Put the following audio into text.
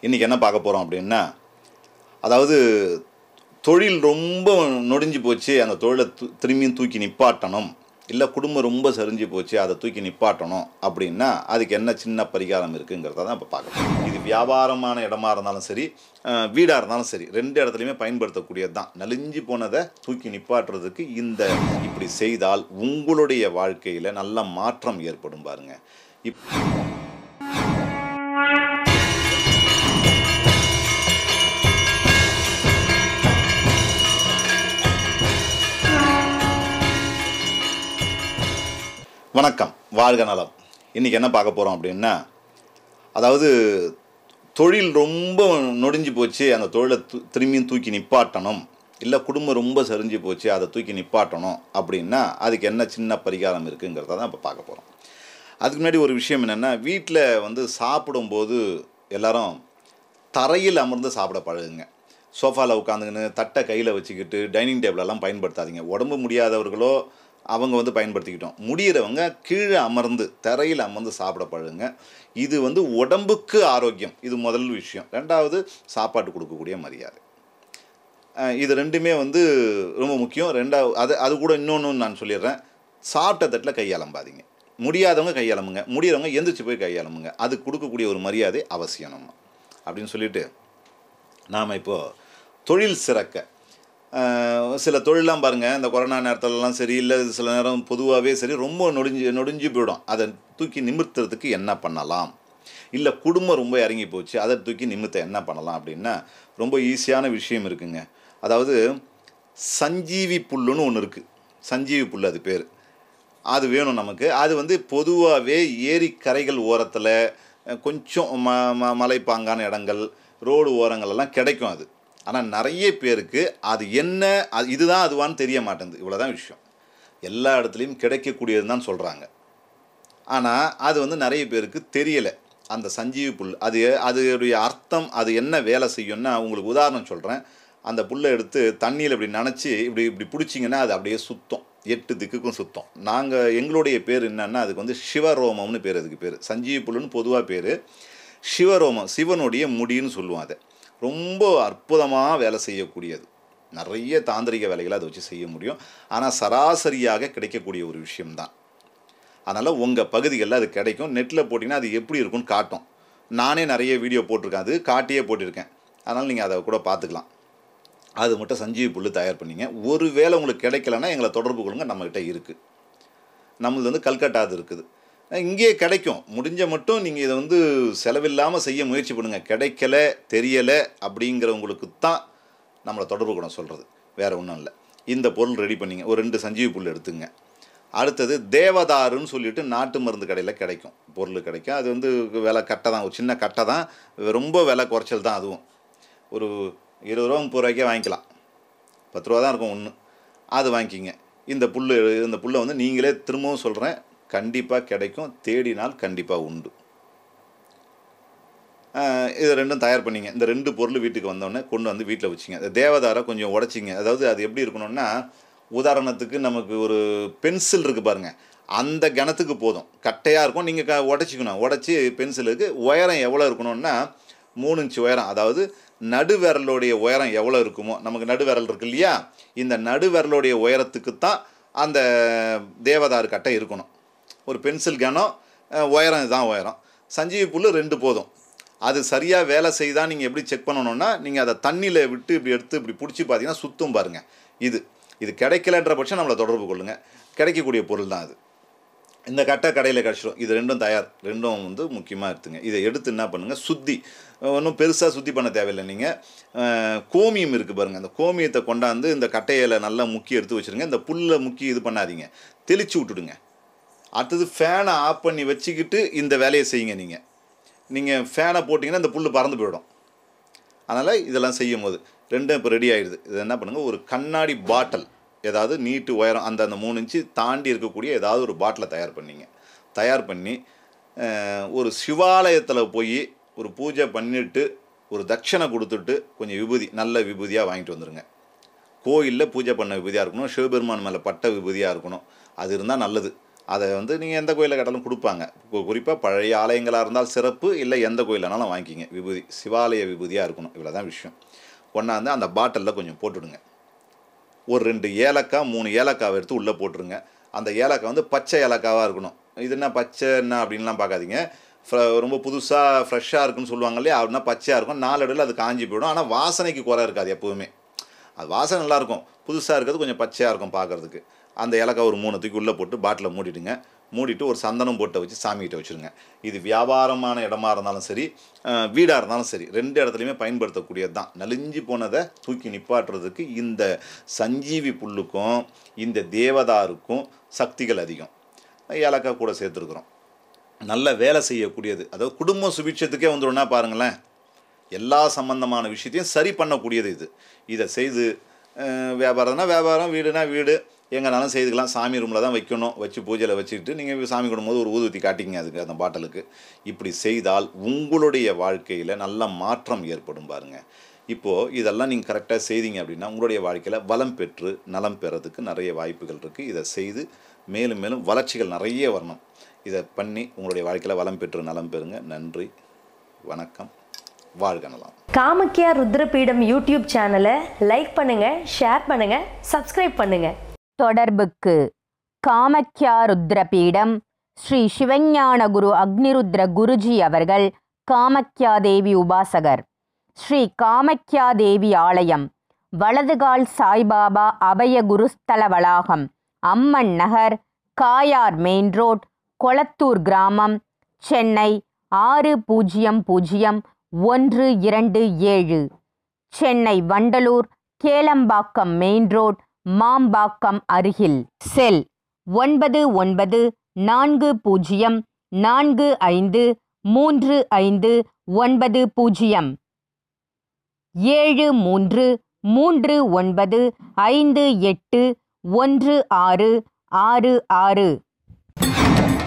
இன்றைக்கி என்ன பார்க்க போகிறோம் அப்படின்னா, அதாவது தொழில் ரொம்ப நொடிஞ்சு போச்சு, அந்த தொழிலை திரும்பியும் தூக்கி நிப்பாட்டணும், இல்லை குடும்பம் ரொம்ப சரிஞ்சு போச்சு அதை தூக்கி நிப்பாட்டணும் அப்படின்னா அதுக்கு என்ன சின்ன பரிகாரம் இருக்குங்கிறத தான் இப்போ பார்க்கணும். இது வியாபாரமான இடமா இருந்தாலும் சரி, வீடாக இருந்தாலும் சரி, ரெண்டு இடத்துலையுமே பயன்படுத்தக்கூடியது தான். நலிஞ்சு போனதை தூக்கி நிப்பாட்டுறதுக்கு இப்படி செய்தால் உங்களுடைய வாழ்க்கையில் நல்ல மாற்றம் ஏற்படும் பாருங்க. வணக்கம், வாழ்க நலம். இன்றைக்கி என்ன பார்க்க போகிறோம் அப்படின்னா, அதாவது தொழில் ரொம்ப நொடிஞ்சு போச்சு, அந்த தொழிலை திரும்பியும் தூக்கி நிப்பாட்டணும், இல்லை குடும்பம் ரொம்ப சரிஞ்சு போச்சு அதை தூக்கி நிப்பாட்டணும் அப்படின்னா அதுக்கு என்ன சின்ன பரிகாரம் இருக்குங்கிறத தான் இப்போ பார்க்க போகிறோம். அதுக்கு முன்னாடி ஒரு விஷயம் என்னென்னா, வீட்டில் சாப்பிடும்போது எல்லாரும் தரையில் அமர்ந்து சாப்பிட பழகுங்க. சோஃபாவில் உட்காந்துக்கின்னு தட்டை கையில் வச்சுக்கிட்டு டைனிங் டேபிளெல்லாம் பயன்படுத்தாதீங்க. உடம்பு முடியாதவர்களோ அவங்க பயன்படுத்திக்கிட்டோம். முடிகிறவங்க கீழே அமர்ந்து தரையில் அமர்ந்து சாப்பிட பழகுங்க. இது உடம்புக்கு ஆரோக்கியம், இது முதல் விஷயம். ரெண்டாவது, சாப்பாட்டு கொடுக்கக்கூடிய மரியாதை. இது ரெண்டுமே ரொம்ப முக்கியம். ரெண்டாவது அது கூட இன்னொன்று நான் சொல்லிடுறேன், சாப்பிட்ட தட்டில் கையாளம்பாதீங்க. முடியாதவங்க கையாளமுங்க, முடியறவங்க எந்திரிச்சு போய் கையாளமுங்க. அது கொடுக்கக்கூடிய ஒரு மரியாதை அவசியம் நம்ம அப்படின்னு சொல்லிட்டு, நாம் இப்போது தொழில் சிறக்க சில தொழிலெலாம் பாருங்கள், இந்த கொரோனா நேரத்துலலாம் சரி, இல்லை சில நேரம் பொதுவாகவே சரி, ரொம்ப நொடிஞ்சு போயிடும். அதை தூக்கி நிமிர்த்துறதுக்கு என்ன பண்ணலாம், இல்லை குடும்பம் ரொம்ப இறங்கி போச்சு அதை தூக்கி நிமிர்த்த என்ன பண்ணலாம் அப்படின்னா ரொம்ப ஈஸியான விஷயம் இருக்குங்க. அதாவது சஞ்சீவி புல்லுன்னு ஒன்று இருக்குது. சஞ்சீவி புல் அது பேர். அது வேணும் நமக்கு. அது பொதுவாகவே ஏரிக்கரைகள் ஓரத்தில், கொஞ்சம் மலைப்பாங்கான இடங்கள், ரோடு ஓரங்களெல்லாம் கிடைக்கும் அது. ஆனால் நிறைய பேருக்கு அது என்ன, இதுதான் அதுவான்னு தெரிய மாட்டேங்குது. இவ்வளோதான் விஷயம். எல்லா இடத்துலையும் கிடைக்கக்கூடியது தான் சொல்கிறாங்க. ஆனால் அது நிறைய பேருக்கு தெரியலை. அந்த சஞ்சீவி புல் அதோடைய அர்த்தம், அது என்ன வேலை செய்யும்னா, உங்களுக்கு உதாரணம் சொல்கிறேன். அந்த புல்லை எடுத்து தண்ணியில் இப்படி நனைச்சி இப்படி பிடிச்சிங்கன்னா அது அப்படியே சுத்தம், 8 திக்குக்கும் சுத்தம். எங்களுடைய பேர் என்னன்னா, அதுக்கு சிவரோமம்னு பேர். அதுக்கு பேர் சஞ்சீவி புல்லுன்னு பொதுவாக பேர். சிவரோமம், சிவனுடைய முடின்னு சொல்லுவோம். அதை ரொம்ப அற்புதமாக வேலை செய்யக்கூடியது. நிறைய தாந்திரிக வேலைகளை அதை வச்சு செய்ய முடியும். ஆனால் சராசரியாக கிடைக்கக்கூடிய ஒரு விஷயம்தான். அதனால் உங்கள் பகுதிகளில் அது கிடைக்கும். நெட்டில் போட்டிங்கன்னா அது எப்படி இருக்குன்னு காட்டும். நானே நிறைய வீடியோ போட்டிருக்கேன், அது காட்டியே போட்டிருக்கேன். அதனால் நீங்கள் அதை கூட பார்த்துக்கலாம். அது மட்டும் சஞ்சீவி புல் தயார் பண்ணிங்க. ஒரு வேளை உங்களுக்கு கிடைக்கலன்னா எங்களை தொடர்பு கொள்ளுங்க, நம்மக்கிட்ட இருக்குது. நம்மளது கல்கட்டா அது இருக்குது, இங்கேயே கிடைக்கும். முடிஞ்ச மட்டும் நீங்கள் இதை செலவில்லாமல் செய்ய முயற்சி பண்ணுங்கள். கிடைக்கல, தெரியலை அப்படிங்கிறவங்களுக்கு தான் நம்மளை தொடர்பு கொள்ள சொல்கிறது, வேறு ஒன்றும் இல்லை. இந்த பொருள் ரெடி பண்ணிங்க. ஒரு 2 சஞ்சீவி புல் எடுத்துங்க. அடுத்தது தேவதாருன்னு சொல்லிட்டு நாட்டு மருந்து கடையில் கிடைக்கும், பொருள் கிடைக்கும். அது விலை கட்டை தான், ஒரு சின்ன கட்டை தான், ரொம்ப விலை குறைச்சல் தான். அதுவும் ஒரு 20 ரூபா 30 ரூபாய்க்கே வாங்கிக்கலாம். 10 ரூபா தான் இருக்கும் ஒன்று. அது வாங்கிக்கிங்க. இந்த புல்லை நீங்களே திரும்பவும் சொல்கிறேன், கண்டிப்பாக கிடைக்கும். தேடினால் கண்டிப்பாக உண்டு. இது ரெண்டும் தயார் பண்ணிங்க. இந்த 2 பொருள் வீட்டுக்கு வந்தோடனே கொண்டு வீட்டில் வச்சிங்க. தேவதாரை கொஞ்சம் உடச்சிங்க. அதாவது அது எப்படி இருக்கணும்னா, உதாரணத்துக்கு நமக்கு ஒரு பென்சில் இருக்குது பாருங்கள், அந்த கணத்துக்கு போதும். கட்டையாக இருக்கும், நீங்கள் உடச்சிக்கணும். உடச்சி பென்சிலுக்கு உயரம் எவ்வளோ இருக்கணும்னா 3 இன்ச்சு உயரம். அதாவது நடுவிரலுடைய உயரம் எவ்வளோ இருக்குமோ, நமக்கு நடுவிரல் இருக்கு இல்லையா, இந்த நடுவிரலுடைய உயரத்துக்கு தான் அந்த தேவதாரு கட்டை இருக்கணும். ஒரு பென்சில் கனம் உயரம், இதுதான் உயரம். சஞ்சீவி புல் 2 போதும். அது சரியாக வேலை செய்தால் நீங்கள் எப்படி செக் பண்ணணுன்னா, நீங்கள் அதை தண்ணியில் விட்டு இப்படி எடுத்து இப்படி பிடிச்சி பார்த்தீங்கன்னா சுத்தம் பாருங்கள். இது கிடைக்கலன்ற பட்சம் நம்மளை தொடர்பு கொள்ளுங்கள். கிடைக்கக்கூடிய பொருள் தான் அது. இந்த கட்டை கடையில் கிடச்சிடும். இது 2 தயார். 2 முக்கியமாக எடுத்துங்க. இதை எடுத்து என்ன பண்ணுங்கள், சுத்தி, ஒன்றும் பெருசாக சுத்தி பண்ண தேவையில்லை. நீங்கள் கோமியம் இருக்குது பாருங்கள், அந்த கோமியத்தை கொண்டாந்து இந்த கட்டையில் நல்லா முக்கி எடுத்து வச்சுருங்க. இந்த புல்லை முக்கி இது பண்ணாதீங்க, தெளித்து விட்டுடுங்க. அடுத்தது ஃபேனை ஆஃப் பண்ணி வச்சுக்கிட்டு இந்த வேலையை செய்யுங்க. நீங்கள் ஃபேனை போட்டிங்கன்னா இந்த புல் பறந்து போயிடும். அதனால் இதெல்லாம் செய்யும் போது 2 இப்போ ரெடி ஆகிடுது. இது என்ன பண்ணுங்கள், ஒரு கண்ணாடி பாட்டில், ஏதாவது நீட்டு உயரம் அந்த 3 இன்ச்சு தாண்டி இருக்கக்கூடிய ஏதாவது ஒரு பாட்டிலை தயார் பண்ணி ஒரு சிவாலயத்தில் போய் ஒரு பூஜை பண்ணிவிட்டு ஒரு தட்சணை கொடுத்துட்டு கொஞ்சம் விபூதி, நல்ல விபூதியாக வாங்கிட்டு வந்துடுங்க. கோயிலில் பூஜை பண்ண விபூதியாக இருக்கணும், சிவபெருமான் மேலே பட்ட விபூதியாக இருக்கணும். அது இருந்தால் நல்லது. அதை வந்து நீங்கள் எந்த கோயிலில் கேட்டாலும் கொடுப்பாங்க. குறிப்பாக பழைய ஆலயங்களாக இருந்தால் சிறப்பு, இல்லை எந்த கோயிலானாலும் வாங்கிக்கிங்க. விபூதி சிவாலய விபூதியாக இருக்கணும். இவ்வளோ தான் விஷயம். கொண்டாந்து அந்த பாட்டிலில் கொஞ்சம் போட்டுடுங்க. ஒரு 2 ஏலக்காய் 3 ஏலக்காவை எடுத்து உள்ளே போட்டுருங்க. அந்த ஏலக்காய் வந்து பச்சை ஏலக்காவாக இருக்கணும். இது என்ன பச்சை என்ன அப்படின்லாம் பார்க்காதீங்க. ரொம்ப புதுசாக ஃப்ரெஷ்ஷாக இருக்குன்னு சொல்லுவாங்க இல்லையா, அப்படின்னா பச்சையாக இருக்கும். நாளடைவில் அது காஞ்சி போயிடும். ஆனால் வாசனைக்கு குறை இருக்காது எப்போவுமே. அது வாசனை நல்லாயிருக்கும். புதுசாக இருக்கிறது கொஞ்சம் பச்சையாக இருக்கும் பார்க்குறதுக்கு. அந்த ஏலக்காய் ஒரு 3 தூக்கி உள்ளே போட்டு பாட்டிலில் மூடிடுங்க. மூடிட்டு ஒரு சந்தனம் போட்டு வச்சு சாமிகிட்ட வச்சுருங்க. இது வியாபாரமான இடமா இருந்தாலும் சரி, வீடாக இருந்தாலும் சரி, 2 இடத்துலையுமே பயன்படுத்தக்கூடியது தான். நலிஞ்சு போனதை தூக்கி நிப்பாட்டுறதுக்கு இந்த சஞ்சீவி புல்லுக்கும் இந்த தேவதாருக்கும் சக்திகள் அதிகம். ஏலக்காய் கூட சேர்த்துருக்குறோம். நல்ல வேலை செய்யக்கூடியது. அதாவது குடும்ப சுபிட்சத்துக்கே வந்துடும்னா பாருங்களேன், எல்லா சம்பந்தமான விஷயத்தையும் சரி பண்ணக்கூடியது இது. இதை செய்து வியாபாரம்னா வியாபாரம், வீடுனா வீடு, எங்கேனாலும் செய்துக்கலாம். சாமி ரூமில் தான் வைக்கணும். வச்சு பூஜையில் வச்சுக்கிட்டு நீங்கள் சாமி கொடுக்கும்போது ஒரு ஊதுவத்தி காட்டிங்க அதுக்கு, அந்த பாட்டிலுக்கு. இப்படி செய்தால் உங்களுடைய வாழ்க்கையில் நல்ல மாற்றம் ஏற்படும் பாருங்கள். இப்போது இதெல்லாம் நீங்கள் கரெக்டாக செய்தீங்க அப்படின்னா உங்களுடைய வாழ்க்கையில் வளம் பெற்று நலம் பெறதுக்கு நிறைய வாய்ப்புகள் இருக்குது. இதை செய்து மேலும் மேலும் வளர்ச்சிகள் நிறைய வரணும். இதை பண்ணி உங்களுடைய வாழ்க்கையில் வளம் பெற்று நலம் பெறுங்க. நன்றி, வணக்கம், வாழ்க நலம். காமக்யா ருத்ர பீடம் யூடியூப் சேனலை லைக் பண்ணுங்க, ஷேர் பண்ணுங்க, சப்ஸ்கிரைப் பண்ணுங்க. தொடர்புக்கு காமக்யா ருத்ர பீடம் ஸ்ரீ சிவஞான குரு அக்னிருத்ர குருஜி அவர்கள் காமக்யா தேவி உபாசகர். ஸ்ரீ காமக்யா தேவி ஆலயம், வலதுகால் சாய்பாபா அபய குருஸ்தல வளாகம், அம்மன் நகர், காயார் மெயின் ரோட், கொளத்தூர் கிராமம், சென்னை 600127. சென்னை வண்டலூர் கேளம்பாக்கம் மெயின் ரோட், மாம்பாக்கம் அருகில். செல் 9940453590 7339581666.